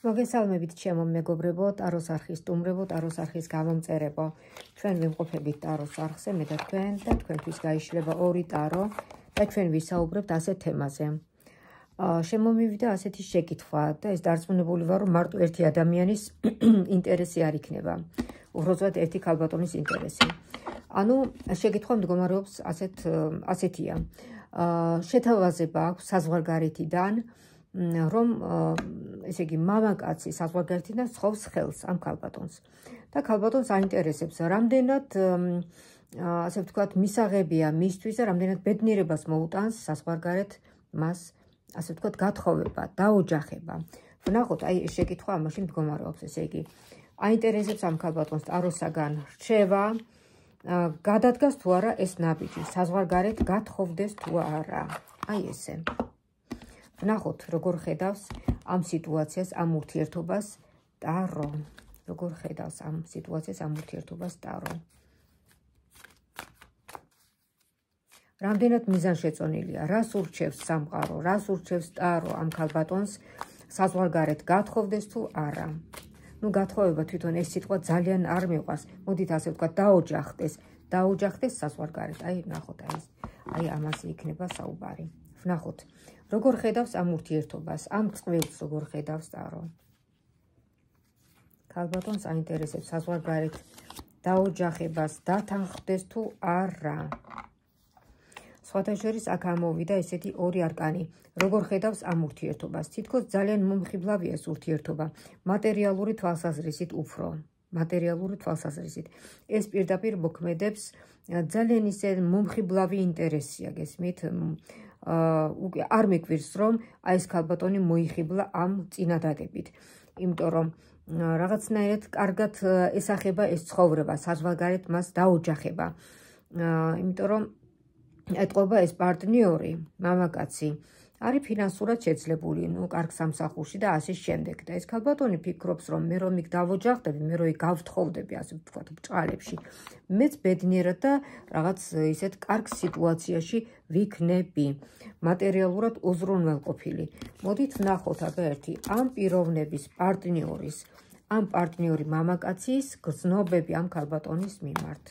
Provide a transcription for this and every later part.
მოგესალმებით ჩემო მეგობრებო, ტაროს არხის სტუმრებო, ტაროს არხის გამომწერებო. ჩვენ ვიმყოფებით ტაროს არხზე, მე და თქვენ და თქვენთვის გაიშლება ორი ტარო და ჩვენ ვისაუბრებთ ასეთ თემაზე. შემომივიდა ასეთი შეკითხვა და ეს დარწმუნებული ვარ, რომ მარტო ერთი ადამიანის ინტერესი არ იქნება. უბრალოდ ერთი ქალბატონის ინტერესი. ანუ შეკითხვა მდგომარეობს ასეთია. შეთავაზება აქვს საზღვარგარეთიდან, რომ ესე იგი მამაკაცი საზღვარგარეთიდან სთხოვს ხელს ამ ქალბატონს. და ქალბატონს აინტერესებს, რამდენად ასე ვთქვათ, მისაღებია მისთვის და რამდენად ბედნიერებას მოუტანს საზღვარგარეთ მას, ასე ვთქვათ, გათხოვება, დაოჯახება. ვნახოთ, აი ეს შეკითხვა ამაში მდგომარეობს, ესე იგი, აინტერესებს ამ ქალბატონს ტაროსაგან რჩევა, გადადგას თუ არა ეს ნაბიჯი, საზღვარგარეთ გათხოვდეს თუ არა. აი ესე. ვნახოთ, როგორ ხედავს ამ სიტუაციას, ამ ურთიერთობას ტარო. როგორ ხედავს ამ სიტუაციას, ამ ურთიერთობას ტარო. რამდენად მიზანშეწონილია, რას ურჩევს სამყარო, რას ურჩევს ტარო ამ ქალბატონს საზღვარგარეთ გათხოვდეს თუ არა. ნუ გათხოვება თვითონ ეს სიტყვა ძალიან არ მიყვარს. მოდით ასე ვთქვათ, დაოჯახდეს საზღვარგარეთ. აი, ვნახოთ, აი ამაზე იქნება საუბარი. ვნახოთ, როგორ ხედავს ამ ურთიერთობას, ამ წყვილს როგორ ხედავს ტარო. ქალბატონს აინტერესებს საზღვარგარეთ დაოჯახებას დათანხმდეს თუ არა. სხვათა შორის აქ ამოვიდა ესეთი ორი არკანი. როგორ ხედავს ამ ურთიერთობას? თითქოს ძალიან მომხიბლავია ეს ურთიერთობა, მატერიალური თვალსაზრისით უფრო. მატერიალური თვალსაზრისით. ეს პირდაპირ მოქმედებს ძალიან ისე მომხიბლავი ინტერესია, გესმით? არ მიგვირს, რომ აი ეს ქალბატონი მოიხიბლა ამ წინადადებით. იმიტომ რომ რაღაცნაირად კარგად ესახება ეს ცხოვრება, საზღვარგარეთ მას დაოჯახება. იმიტომ რომ ეტყობა ეს პარტნიორი, მამაკაცი, არის ფინანსურად შეძლებული, ნუ კარგ სამსახურში და ასე შემდეგ. და ეს ქალბატონი ფიქრობს, რომ მე რომ იქ დავოჯახდები, მე რომ იქ გავთხოვდები, ასე ვთქვათ, ბჭყალებში, მეც ბედნიერად და რაღაც ისეთ კარგ სიტუაციაში ვიქნები, მატერიალურად უზრუნველყოფილი. მოდით ვნახოთ აბა ერთი ამ პიროვნების პარტნიორის, ამ პარტნიორი მამაკაცის გრძნობები ამ ქალბატონის მიმართ.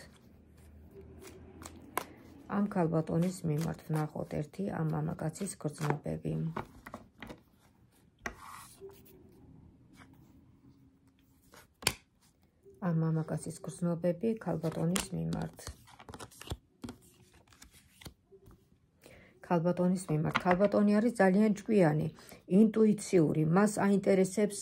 ამ ქალბატონის მიმართ ვნახოთ ერთი ამ მამაკაცის გრძნობები. ამ მამაკაცის გრძნობები ქალბატონის მიმართ. ქალბატონის მიმართ. ქალბატონი არის ძალიან ჭკვიანი, ინტუიციური, მას აინტერესებს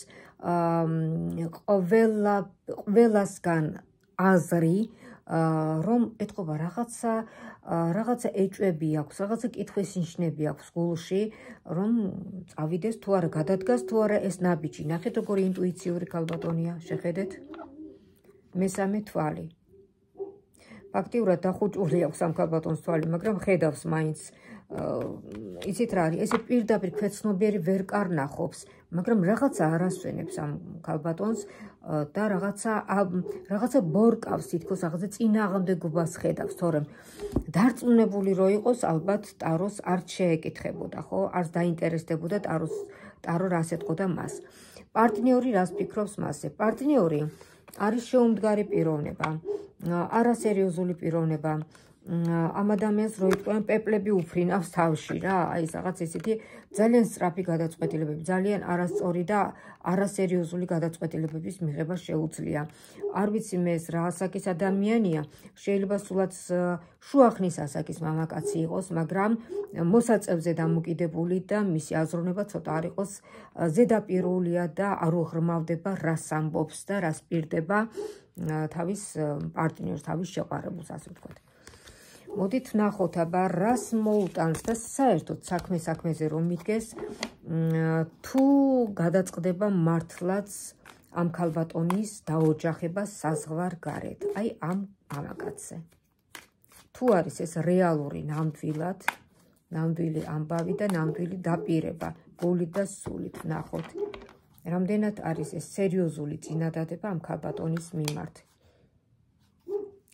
ყველასგან აზრი, რომ ეტყობა რაღაცა ეჭვები აქვს, რაღაცა კითხვის ნიშნები აქვს გულში, რომ წავიდეს თუ არა, გადადგას თუ არა ეს ნაბიჯი. ნახეთ, როგორი ინტუიციური ქალბატონია, შეხედეთ. მესამე თვალი. ფაქტიურად დახუჭული აქვს ამ ქალბატონს თვალი, მაგრამ ხედავს მაინც. იცით რა არის, ესე პირდაპირ ქვეცნობიერი ვერ კარნახობს, მაგრამ რაღაცა არასვენებს ამ ქალბატონს და რაღაცა ბორკავს, თითქოს რაღაცა წინააღმდეგობას ხედავს, თორემ დარწმუნებული რო იყოს, ალბათ ტაროს არ შეეკითხებოდა, ხო? არც დაინტერესდებოდა ტარო რას ეტყოდა მას. პარტნიორი რას ფიქრობს მასზე? პარტნიორი არის შეუმდგარი პიროვნება, არასერიოზული პიროვნება. ამ ადამიანს რო იტყვიან პეპლები უფრინავს თავში რა, აი რაღაც ესეთი ძალიან სწრაფი გადაწყვეტილებები, ძალიან არასწორი და არასერიოზული გადაწყვეტილებების მიღება შეუძლია. არ ვიცი მე ეს რა ასაკის ადამიანია, შეიძლება სულაც შუახნის ასაკის მამაკაცი იყოს, მაგრამ მოსაწევზე დამოკიდებული და მისი აზროვნება ცოტა არ იყოს ზედაპირულია და არ უღრმავდება რას ამბობს და რას პირდება თავის პარტნიორს, თავის შეყვარებულს, ასე ვთქვათ. მოდით ვნახოთ აბა რას მოუტანს და საერთოდ საქმეზე რომ მიდგეს, თუ გადაწყდება მართლაც ამ ქალბატონის დაოჯახება საზღვარგარეთ, აი ამ მამაკაცზე. თუ არის ეს რეალური ნამდვილი ამბავი და ნამდვილი დაპირება, გულით და სულით, ვნახოთ. რამდენად არის ეს სერიოზული წინადადება ამ ქალბატონის მიმართ.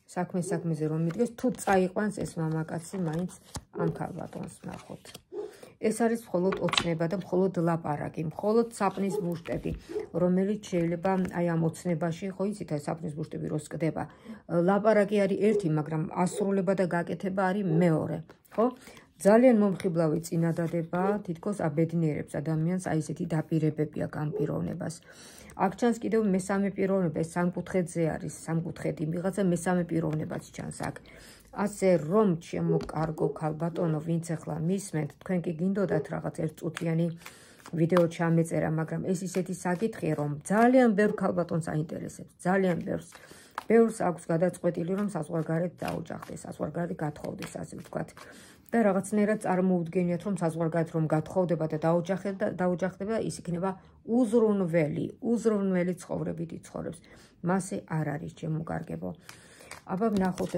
საქმეზე რომ მიდგეს, თუ წაიყვანს ეს მამაკაცი მაინც ამ ქალბატონს, ვნახოთ. ეს არის მხოლოდ ოცნება და მხოლოდ ლაპარაკი, მხოლოდ საპნის ბუშტები, რომელიც შეიძლება აი ამ ოცნებაში, ხო იცით, აი საპნის ბუშტები რო სკდება. ლაპარაკი არის ერთი, მაგრამ ასრულება და გაკეთება არის მეორე, ხო? ძალიან მომხიბლავი წინადადება თითქოს აბედნიერებს ადამიანს აი ესეთი დაპირებები აქვს ამ პიროვნებას. აქ ჩანს კიდევ მესამე პიროვნება, ეს სამკუთხედზე არის, სამკუთხედი, ვიღაცა მესამე პიროვნებაც ჩანს აქ. ასე რომ ჩემო კარგო ქალბატონო, ვინც ახლა მისმენთ, თქვენ კი გინდოდათ რაღაც ერთწუთიანი ვიდეო ჩამეწერა, მაგრამ ეს ისეთი საკითხია, რომ ძალიან ბევრ ქალბატონს აინტერესებს, ძალიან ბევრს აქვს გადაწყვეტილი, რომ საზღვარგარეთ დაუჯახდეს, საზღვარგარეთ გათხოვდეს, ასე ვთქვათ. და რაღაცნაირად წარმოუდგენიათ, რომ საზღვარგარეთ რომ გათხოვდება და დაუჯახდება, ის იქნება უზრუნველი ცხოვრებით იცხოვრებს. მასე არ არის, ჩემო კარგებო. აბა ვნახოთ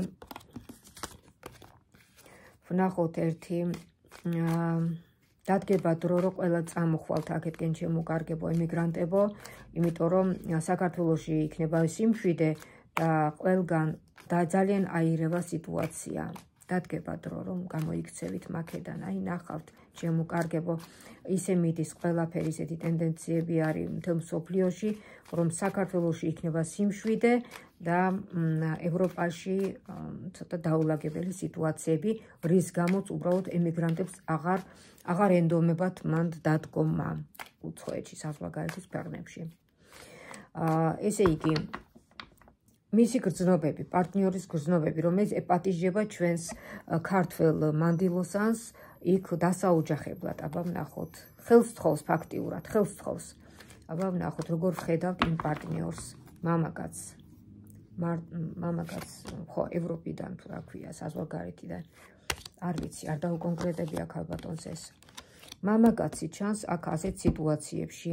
ერთი დადგება დრო, რომ ყველა წამოხვალთ აქეთკენ, ჩემო კარგებო ემიგრანტებო, იმიტომ რომ საქართველოში იქნება სიმშვიდე და ყველგან ძალიან აირევა სიტუაცია. დადგება დრო, რომ გამოიქცევით მაქედან, აი ნახავთ, ჩემო კარგებო, ისე მიდის ყველაფერი, ისეთი ტენდენციები არის მთელ მსოფლიოში, რომ საქართველოში იქნება სიმშვიდე და ევროპაში ცოტა დაულაგებელი სიტუაციები, რის გამოც უბრალოდ ემიგრანტებს აღარ ენდომებათ მანდ დადგომა უცხოეთში, საზღვარგარეთის ქვეყნებში. ესე იგი, მისი გრძნობები, პარტნიორის გრძნობები, რომელიც ეპატიჟება ჩვენს ქართველ მანდილოსანს, იქ დასაოჯახებლად, აბა ვნახოთ. ხელს თხოვს ფაქტიურად, ხელს თხოვს. აბა ვნახოთ, როგორ ხედავთ იმ პარტნიორს, მამაკაც, ხო, ევროპიდან, თუ რა ქვია, საზღვარგარეთიდან. არ ვიცი, არ დაუკონკრეტებია ქალბატონს ეს. მამაკაცი ჩანს აქ ასეთ სიტუაციებში.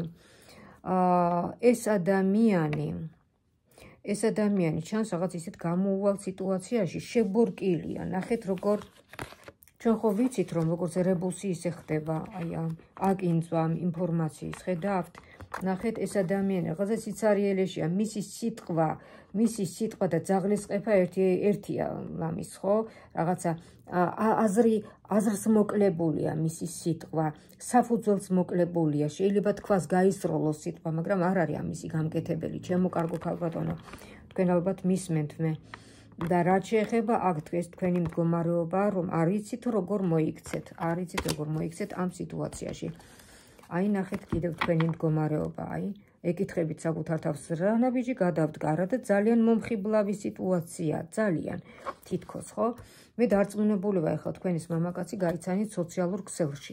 ეს ადამიანი ჩანს რაღაც ისეთ გამოუვალ სიტუაციაში, შებორკილია. ნახეთ როგორ ჩვენ ხო ვიცით, რომ როგორც რებულსი ისე ხდება, აი აკინძვა ინფორმაციის, ხედავთ? ნახეთ ეს ადამიანი რაღაცა სიცარიელეშია, მისი სიტყვა და ძაღლისყეფა ერთია ლამის, ხო? რაღაცა აზრს მოკლებულია მისი სიტყვა, საფუძველს მოკლებულია, შეიძლება თქვას გაისროლოს სიტყვა, მაგრამ არ არის ამისი გამკეთებელი, ჩემო კარგო ქალბატონო, თქვენ ალბათ მისმენთ მე. და რაც შეეხება აქ თქვენი მდგომარეობა, რომ არ იცით როგორ მოიქცეთ ამ სიტუაციაში. აი ნახეთ კიდევ თქვენი მდგომარეობა, აი ეკითხებით საკუთარ თავს, რა ნაბიჯი გადავდგარა და ძალიან მომხიბლავი სიტუაცია, ძალიან თითქოს, ხო? მე დარწმუნებული ვარ, ახლა თქვენის მამაკაცი გაიცანით სოციალურ ქსელში.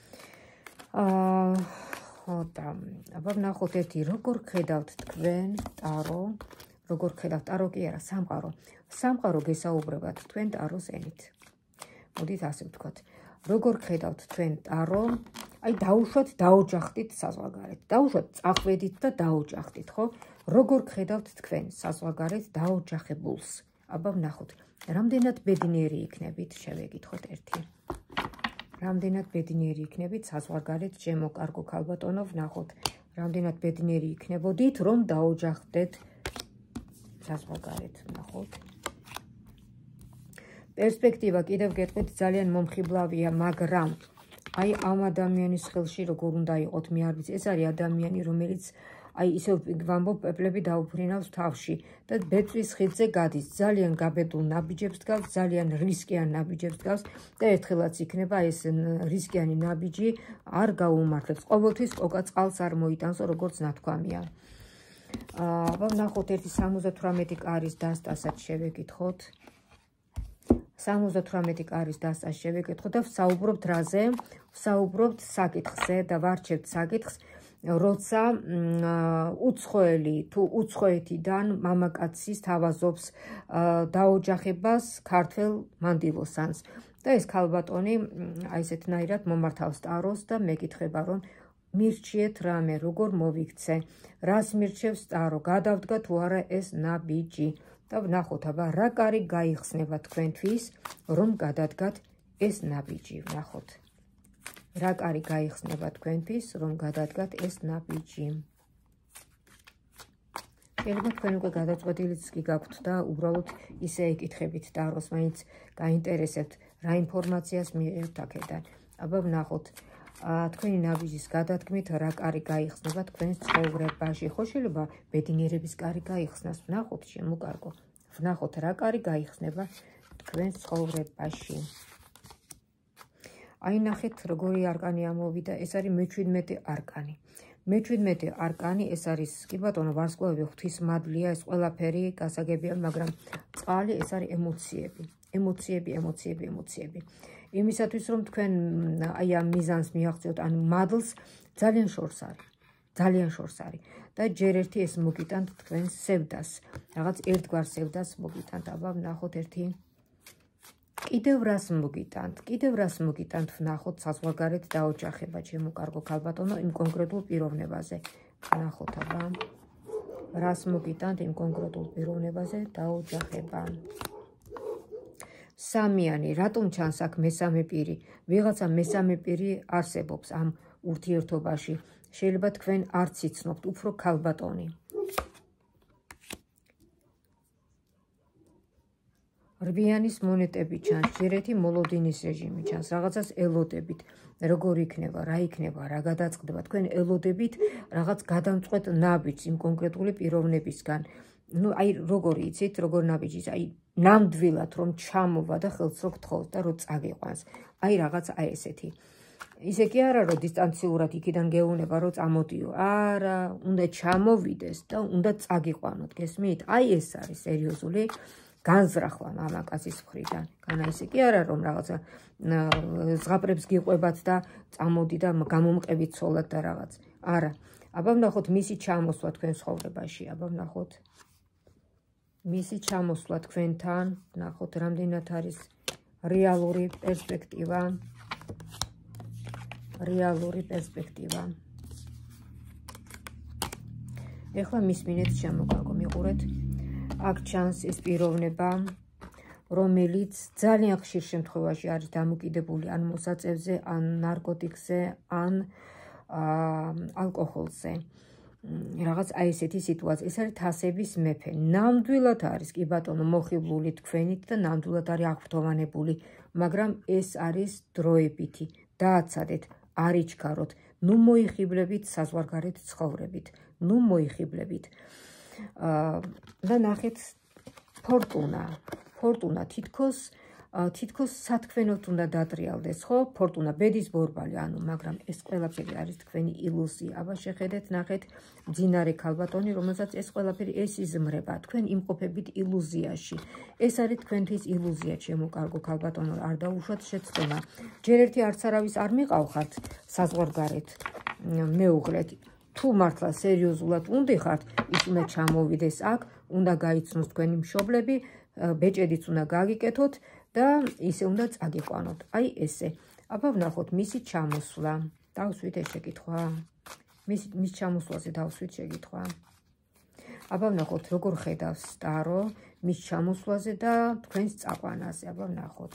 ხო და აბა ვნახოთ ერთი, როგორ ხედავთ თქვენ ტარო, როგორ ხედავთ ტარო კი არა, სამყარო გესაუბრებათ თქვენ ტაროს ენით. მოდით ასე ვთქვათ. როგორ ხედავთ თქვენ ტარო, აი დაუშვათ, დაოჯახდით საზღვარგარეთ. დაუშვათ, წახვედით და დაოჯახდით, ხო? როგორ ხედავთ თქვენ საზღვარგარეთ დაოჯახებულს? აბა ვნახოთ. რამდენად ბედნიერი იქნებით, შევეკითხოთ ერთი. რამდენად ბედნიერი იქნებით საზღვარგარეთ, ჩემო კარგო ქალბატონო, ვნახოთ. რამდენად ბედნიერი იქნებოდით, რომ დაოჯახდეთ საზღვარგარეთ, ვნახოთ. პერსპექტივა კიდევ გეტყვით ძალიან მომხიბლავია, მაგრამ აი ამ ადამიანის ხელში როგორ უნდა იყოთ, მე არ ვიცი, ეს არის ადამიანი, რომელიც აი ისევ ვამბობ, პეპლები დაუფრინავს თავში და ბეწვის ხიდზე გადის, ძალიან გაბედულ ნაბიჯებს დგავს, ძალიან რისკიან ნაბიჯებს დგავს და ერთხელაც იქნება ეს რისკიანი ნაბიჯი არ გაუმართლებს, ყოველთვის კოკა-წყალს არ მოიტანსო, როგორც ნათქვამია. აბა ვნახოთ ერთი 78 კარის დასტასაც შევეკითხოთ. 78 კარის დასტას შევეკითხოთ და ვსაუბრობთ რაზე? ვსაუბრობთ საკითხზე და ვარჩევთ საკითხს, როცა უცხოელი თუ უცხოეთიდან მამაკაცის თავაზობს დაოჯახებას ქართველ მანდილოსანს. და ეს ქალბატონი აი ესეთნაირად მომართავს ტაროს და მეკითხება, რომ მირჩიეთ რამე, როგორ მოვიქცე, რას მირჩევს ტარო, გადავდგა თუ არა ეს ნაბიჯი. და ვნახოთ, აბა რა კარი გაიხსნება თქვენთვის, რომ გადადგათ ეს ნაბიჯი, ვნახოთ. რა კარი გაიხსნება თქვენთვის, რომ გადადგათ ეს ნაბიჯი. შეიძლება თქვენ უკვე გადაწყვეტილიც კი გაქვთ და უბრალოდ ისე ეკითხებით ტაროს, მაინც გაინტერესებთ, რა ინფორმაციას მიიღებთ აქედან. აბა ვნახოთ თქვენი ნაბიჯის გადადგმით რა კარი გაიხსნება თქვენს ცხოვრებაში. ხო შეიძლება ბედნიერების კარი გაიხსნას, ვნახოთ შემოკარგო. ვნახოთ რა კარი გაიხსნება თქვენს ცხოვრებაში. აი ნახეთ როგორი არკანი ამოვიდა, ეს არის მე-17 არკანი. მე-17 არკანი ეს არის კი ბატონო ვარსკვლავები ღვთისმადლია, ეს ყველაფერი გასაგებია, მაგრამ წყალი ეს არის ემოციები. იმისათვის რომ თქვენ აი ამ მიზანს მიაღწიოთ, ან მადლს ძალიან შორს არის და ჯერ ერთი ეს მოგიტანთ თქვენს სევდას, რაღაც ერთგვარ სევდას მოგიტანთ. აბა ვნახოთ ერთი კიდევ რას მოგიტანთ ვნახოთ საზღვარგარეთ დაოჯახება ჩემო კარგო ქალბატონო იმ კონკრეტულ პიროვნებაზე. ვნახოთ აბა რას მოგიტანთ იმ კონკრეტულ პიროვნებაზე დაოჯახება. სამიანი, რატომ ჩანს აქ მესამე პირი? ვიღაცა მესამე პირი არსებობს ამ ურთიერთობაში. შეიძლება თქვენ არც იცნობთ, უფრო ქალბატონი. რბიანის მონეტები ჩანს, ჯერ ერთი მოლოდინის რეჟიმი ჩანს, რაღაცას ელოდებით, როგორ იქნება, რა იქნება, რა გადაწყდება, თქვენ ელოდებით რაღაც გადამწყვეტ ნაბიჯს იმ კონკრეტული პიროვნებისგან. ნუ აი როგორი იცით, როგორ ნაბიჯის, აი ნამდვილად რომ ჩამოვა და ხელს რო გთხოვთ და რო წაგიყვანს. აი რაღაც აი ესეთი. ისე კი არა რომ დისტანციურად იქიდან გეუნება რომ წამოდიო. არა, უნდა ჩამოვიდეს და უნდა წაგიყვანოთ, გესმით? აი ეს არის სერიოზული განზრახვა მამაკაცის მხრიდან. განა ისე კი არა რომ რაღაცა ზღაპრებს გიყვებათ და წამოდი და გამომყევით ცოლად და რაღაც. არა. აბა ვნახოთ მისი ჩამოსვლა თქვენ ცხოვრებაში. აბა ვნახოთ მისი ჩამოსვლა თქვენთან. ვნახოთ რამდენად არის რეალური პერსპექტივა. ეხლა მისმინეთ შემოგაგო, მიყურეთ. აქ ჩანს ეს პიროვნება, რომელიც ძალიან ხშირ შემთხვევაში არის დამოკიდებული ან მოსაწევზე, ან ნარკოტიკზე, ან ალკოჰოლზე. რაღაც აი ესეთი სიტუაცია. ეს არის თასების მეფე. ნამდვილად არის კი ბატონო მოხიბლული თქვენით და ნამდვილად არის აღფრთოვანებული, მაგრამ ეს არის დროებითი. დააცადეთ, არ იჩქაროთ. ნუ მოიხიბლებით საზღვარგარეთ ცხოვრებით. ნუ მოიხიბლებით. და ნახეთ ფორტუნა თითქოს სათქმენოდ უნდა დატრიალდეს, ხო? ფორტუნა ბედის ბორბალი, ანუ, მაგრამ ეს ყველაფერი არის თქვენი ილუზია. აბა შეხედეთ, ნახეთ მძინარე ქალბატონი, რომელსაც ეს ყველაფერი ეს იზმრება, თქვენ იმყოფებით ილუზიაში. ეს არის თქვენთვის ილუზია, ჩემო კარგო ქალბატონო, არ დაუშვათ შეცდომა. ჯერ ერთი არც არავის არ მიყავხართ საზღვარგარეთ მეუღლეთ. თუ მართლა სერიოზულად უნდიხართ, ის უნდა ჩამოვიდეს აქ, უნდა გაიცნოს თქვენი მშობლები, ბეჭედიც უნდა გაგიკეთოთ და ისე უნდა წაგიყვანოთ. აი ესე. აბა ვნახოთ მისი ჩამოსვლა. დავსვით ეს შეკითხვა. მის ჩამოსვლაზე დავსვით შეკითხვა. აბა ვნახოთ როგორ ხედავს ტარო მის ჩამოსვლაზე და თქვენს წაყვანაზე. აბა ვნახოთ.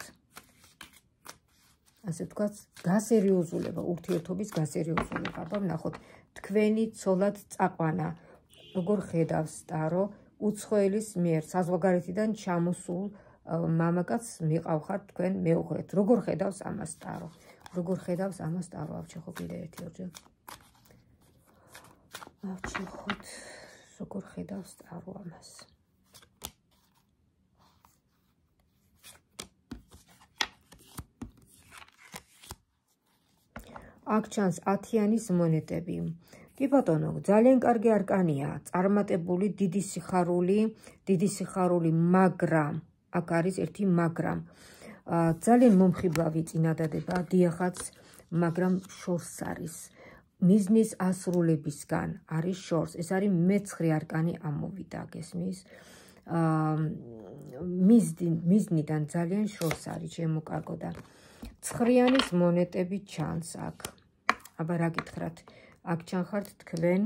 ასე ვთქვათ, გასერიოზულება, ურთიერთობის გასერიოზულება. აბა ვნახოთ თქვენი ცოლად წაყვანა. როგორ ხედავს ტარო უცხოელის მიერ საზღვარგარეთიდან ჩამოსულ მამაკაცს მიყავხართ თქვენ მეუღლეთ. როგორ ხედავს ამას ტარო? ავჩეხო კიდე ერთი ორჯერ. ავჩეხოთ, როგორ ხედავს ტარო ამას? აქ ჩანს 10-იანის მონეტები. კი ბატონო, ძალიან კარგი არკანია, წარმატებული, დიდი სიხარული, მაგრამ აქ არის ერთი მაგრამ. ძალიან მომხიბლავი წინადადება, დიახაც, მაგრამ შორს არის. მიზნის ასრულებისგან არის შორს. ეს არის მე-9 არკანი ამოვიდა, გესმის? მიზნიდან ძალიან შორს არის, ჩემო კარგო და 9-იანის მონეტები ჩანს აქ. აბა რა გითხრათ? აქ ჩანხართ თქვენ.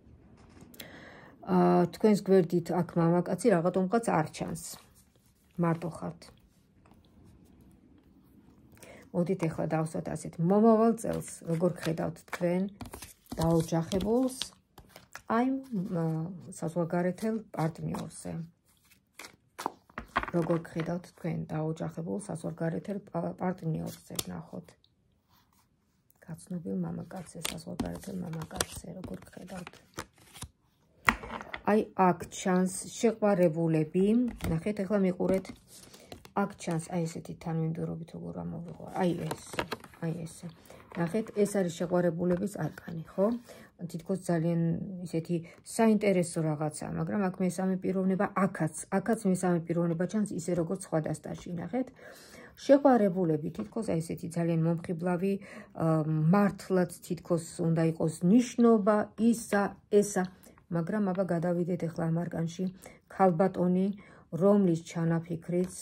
თქვენს გვერდით აქ მამაკაცი რაღაცომღაც არ ჩანს. მარტო ხართ. მოდით ახლა დავსვათ ასეთ მომავალ წელს, როგორ ხედავთ თქვენ დაოჯახებულს აი საზღვარგარეთელ პარტნიორზე. როგორ ხედავთ თქვენ დაოჯახებულ საზღვარგარეთელ პარტნიორზე, ნახოთ. გაცნობილ მამაკაცზე, საზღვარგარეთელ მამაკაცზე, როგორ გხედავთ? აი, აქ ჩანს შეყვარებულები, ნახეთ, ახლა მიყურეთ. აქ ჩანს აი ესეთი თანმიმდევრობით როგორ ამოვიღო. აი ესე. ნახეთ, ეს არის შეყვარებულების არკანი, ხო? თითქოს ძალიან ისეთი საინტერესო რაღაცაა, მაგრამ აქ მესამე პიროვნება, აქაც მესამე პიროვნება ჩანს ისე როგორც სხვა დასტაში, ნახეთ. შეყვარებულები თითქოს აი ესეთი ძალიან მომხიბლავი, მართლაც თითქოს უნდა იყოს ნიშნობა, ესა, მაგრამ აბა გადავიდეთ ახლა ამ არკანში, ქალბატონი, რომლის ჩანაფიქრიც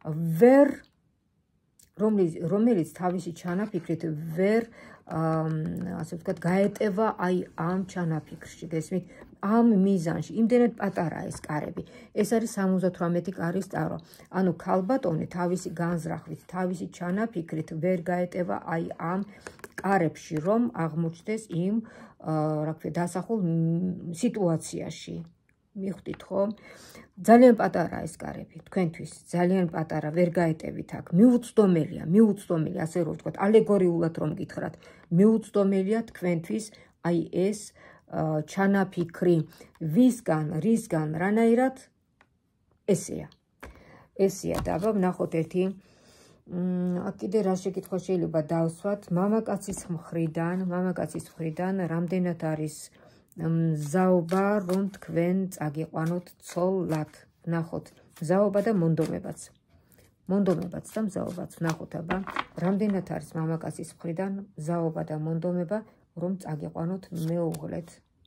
რომელიც თავისი ჩანაფიქრით ვერ ასე ვთქვათ, გაეტევა აი ამ ჩანაფიქრში, გესმით, ამ მიზანში, იმდენად პატარაა ეს კარები. ეს არის 78 კარის ტარო. ანუ ქალბატონი თავისი განზრახვით, თავისი ჩანაფიქრით ვერ გაეტევა აი ამ კარებში, რომ აღმოჩნდეს იმ, რა ქვია, დასახულ სიტუაციაში. მიხვდით ხო? ძალიან პატარაა ეს კარები, თქვენთვის, ძალიან პატარა, ვერ გაეტევით აქ. მიუწვდომელია, ასე რომ ვთქვათ, ალეგორიულად რომ გითხრათ, მიუწვდომელია თქვენთვის აი ეს ჩანაფიქრი, ვისგან, რისგან, რანაირად, ესეა. და აბა ვნახოთ ერთი, აქ კიდე რა შეკითხვა შეიძლება დავსვათ, მამაკაცის მხრიდან, რამდენად არის მზაობა, რომ თქვენ წაგიყვანოთ ცოლად. ვნახოთ, მზაობა და მონდომებაც და მზაობაც. ვნახოთ აბა, რამდენად არის მამაკაცის მხრიდან მზაობა და მონდომება, რომ წაგიყვანოთ მეუღლეთ.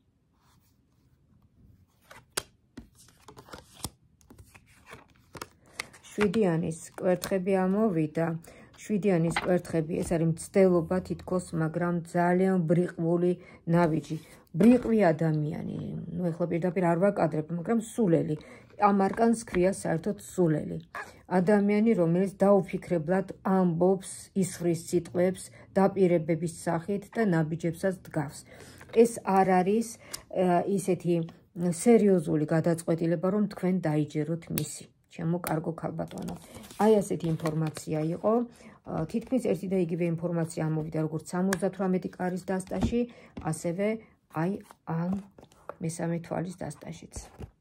შვიდიანის კვერთხები ამოვიდა. შვიდიანის კვერთხები, ეს არის მცდელობა თითქოს, მაგრამ ძალიან ბრიყვული ნაბიჯი. ბრიყვი ადამიანი, ეხლა პირდაპირ არ ვაკადრებ, მაგრამ სულელი. ამ არკანს ქვია საერთოდ სულელი. ადამიანი, რომელიც დაუფიქრებლად ამბობს, ისხრის სიტყვებს, დაპირებების სახით და ნაბიჯებსაც დგავს. ეს არ არის ისეთი სერიოზული გადაწყვეტილება, რომ თქვენ დაიჯეროთ მისი. ჩემო კარგო ქალბატონო. აი ასეთი ინფორმაცია იყო. თითქმის ერთი და იგივე ინფორმაცია ამოვიდა როგორც 78 კარის დასტაში, ასევე აი ამ მესამე თვალის დასტაშიც.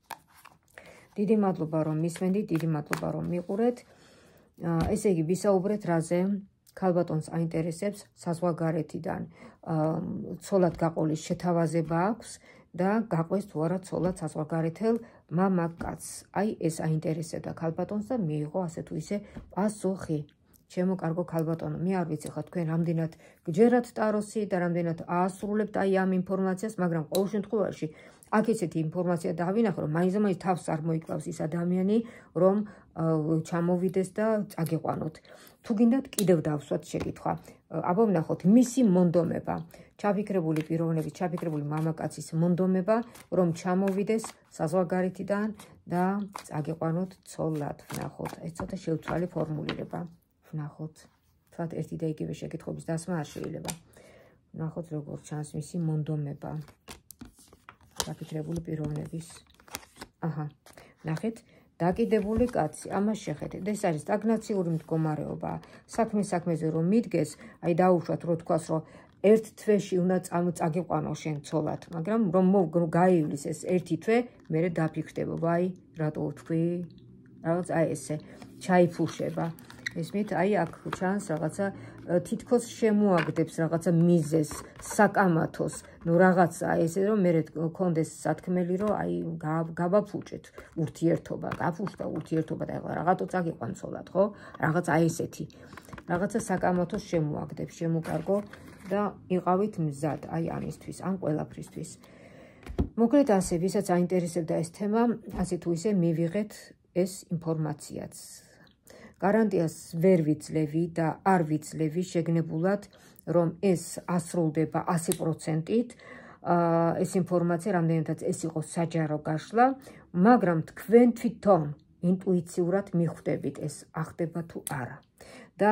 დიდი მადლობა რომ მისმენდით, დიდი მადლობა რომ მიყურეთ. ესე იგი, ვისაუბრეთ რაზე? ქალბატონს აინტერესებს საზღვარგარეთიდან ცოლად გაყოლის შეთავაზება აქვს და გაყვეს თუ არა ცოლად საზღვარგარეთელ მამაკაცს. აი ეს აინტერესებდა ქალბატონს და მიიღო ასე თუ ისე პასუხი. ჩემო კარგო ქალბატონო, მე არ ვიცი ხა თქვენ რამდენად გჯერათ ტაროსი და რამდენად აასრულებთ აი ამ ინფორმაციას, მაგრამ ყოველ შემთხვევაში აქ ესეთი ინფორმაცია დავინახე, რომ მაინც თავს არ მოიკლავს ის ადამიანი, რომ ჩამოვიდეს და წაგიყვანოთ. თუ გინდათ კიდევ დავსვათ შეკითხვა. აბა ვნახოთ მისი მონდომება, ჩაფიქრებული პიროვნების, ჩაფიქრებული მამაკაცის მონდომება, რომ ჩამოვიდეს საზღვარგარეთიდან და წაგიყვანოთ ცოლად. ვნახოთ, ეს ცოტა შეუცვალე ფორმულირება. ვნახოთ, თქვათ ერთი და იგივე შეკითხვების დასმა არ შეიძლება. ვნახოთ როგორ ჩანს მისი მონდომება. ჩაფიქრებული პიროვნების. აჰა, ნახეთ, დაკიდებული კაცი, ამას შეხედეთ. ეს არის სტაგნაციური მდგომარეობა. საქმეზე რომ მიდგეს, აი დაუშვათ რო თქვას, რომ ერთ თვეში უნდა წაგიყვანო შენ ცოლად, მაგრამ რომ გაივლის ეს ერთი თვე, მერე დაფიქრდება, ვაი, რატო ვთქვი? რაღაც აი ესე, ჩაიფუშება. ესმით, აი აქ ჩანს რაღაცა თითქოს შემოაგდებს რაღაცა მიზეს, საკამათოს, ნუ რაღაცა ესე რომ მე კონდეს სათქმელი რომ აი გავაფუჭეთ ურთიერთობა, გაფუშტა ურთიერთობა და ეხლა რაღაცა წაგიყვან ცოლად, ხო? რაღაც აი ესეთი. რაღაცა საკამათოს შემოაგდებს, შემოკარგო და იყავით მზად აი ამისთვის, ამ ყველაფრისთვის. მოკლედ ასე, ვისაც აინტერესებდა ეს თემა, ასე თუ ისე მივიღეთ ეს ინფორმაციაც. გარანტიას ვერ ვიძლევი და არ ვიძლევი შეგნებულად, რომ ეს ასრულდება 100%-ით. ეს ინფორმაცია რამდენადაც ეს იყო საჯარო გაშლა, მაგრამ თქვენ თვითონ ინტუიციურად მიხვდებით ეს ახდება თუ არა. და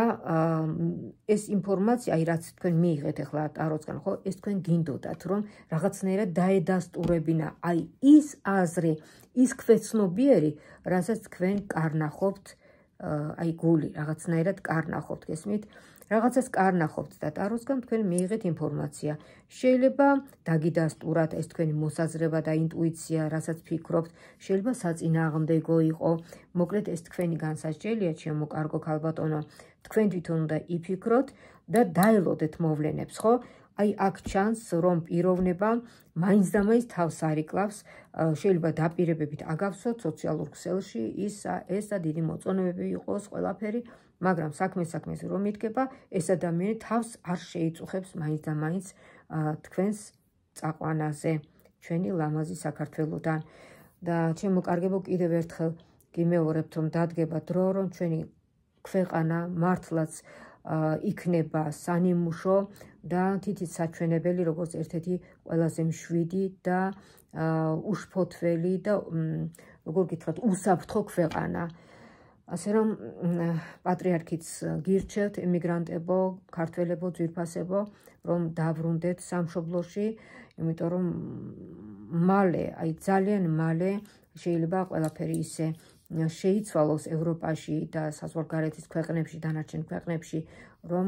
ეს ინფორმაცია, აი რაც თქვენ მიიღეთ ახლა ტაროსგან, ხო, ეს თქვენ გინდოდათ, რომ რაღაცნაირად დაედასტურებინა აი ის აზრი, ის ქვეცნობიერი, რასაც თქვენ კარნახობთ, აი გული, რაღაცნაირად კარნახობთ, გესმით? რაღაცას კარნახობთ და ტაროსგან თქვენ მიიღეთ ინფორმაცია. შეიძლება დაგიდასტურათ ეს თქვენი მოსაზრება და ინტუიცია, რასაც ფიქრობთ, შეიძლება საწინააღმდეგო იყო. მოკლედ ეს თქვენი განსასჯელია, ჩემო კარგო ქალბატონო. თქვენ თვითონ უნდა იფიქროთ და დაელოდეთ მოვლენებს, ხო? აი აქ ჩანს, რომ პიროვნება მაინც და მაინც თავს არ იკლავს, შეიძლება დაპირებებით აგავსოთ სოციალურ ქსელში ეს და დიდი მოწონებები იყოს ყველაფერი, მაგრამ საქმეს რომ იდგება, ეს ადამიანი თავს არ შეიწუხებს მაინც და მაინც თქვენს წაყვანაზე, ჩვენი ლამაზი საქართველოდან. და ჩემო კარგებო, კიდევ ერთხელ გიმეორებთ, რომ დადგება დრო, რომ ჩვენი ქვეყანა მართლაც იქნება სანიმუშო და თითიც საჩვენებელი, როგორც ერთ-ერთი ყველაზე მშვიდი და უშფოთველი და როგორ გითხრათ, უსაფრთხო ქვეყანა. ასე რომ პატრიარქიც გირჩევთ, ემიგრანტებო, ქართველებო, ძვირფასებო, რომ დაბრუნდეთ სამშობლოში, იმიტომ რომ მალე, აი ძალიან მალე შეიძლება ყველაფერი ისე შეიცვალოს ევროპაში და საზღვარგარეთის ქვეყნებში, დანარჩენ ქვეყნებში, რომ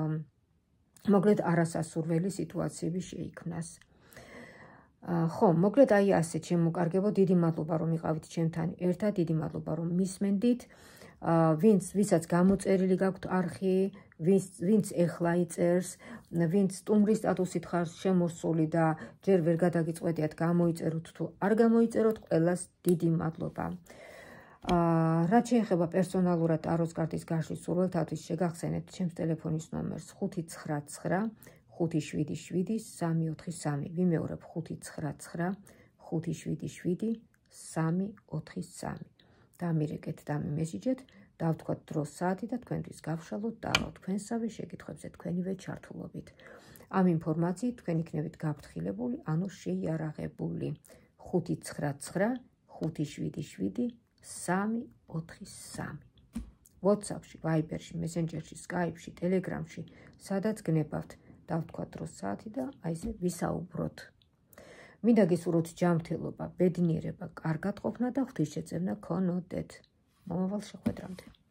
მოკლედ არასასურველი სიტუაციები შეიქმნას. ხო, მოკლედ აი ასე, ჩემო კარგებო, დიდი მადლობა, რომ იყავით ჩემთან ერთად, დიდი მადლობა, რომ მისმენდით. ვისაც გამოწერილი გაქვთ არხი, ვინც ეხლა იწერს, ვინც სტუმრის სტატუსით ხარ შემოსული და ჯერ ვერ გადაგიწყვეტიათ გამოიწეროთ თუ არ გამოიწეროთ, ყველას დიდი მადლობა. რაც შეეხება პერსონალურად ტაროს კარტის გაშლის სურვილთათვის, შეგახსენებთ ჩემს ტელეფონის ნომერს 599 577 343. ვიმეორებ 599 577 343. დამირეკეთ და მიმესიჯეთ, დავთქვათ დროს საათი და თქვენთვის გავშალოთ ტარო თქვენსავე შეკითხვებზე თქვენივე ჩართულობით. ამ ინფორმაციით თქვენ იქნებით გაფრთხილებული, ანუ შეიარაღებული. 599 577 343. WhatsApp-ში, Viber-ში, Messenger-ში, Skype-ში, Telegram-ში, სადაც გნებავთ, დავთქვათ დროს საათი და აი ესე ვისაუბროთ. მინდა გესურვოთ ჯანმრთელობა, ბედნიერება, კარგად ყოფნა და ღვთისშეწევნა გქონოდეთ. მომავალ შეხვედრამდე.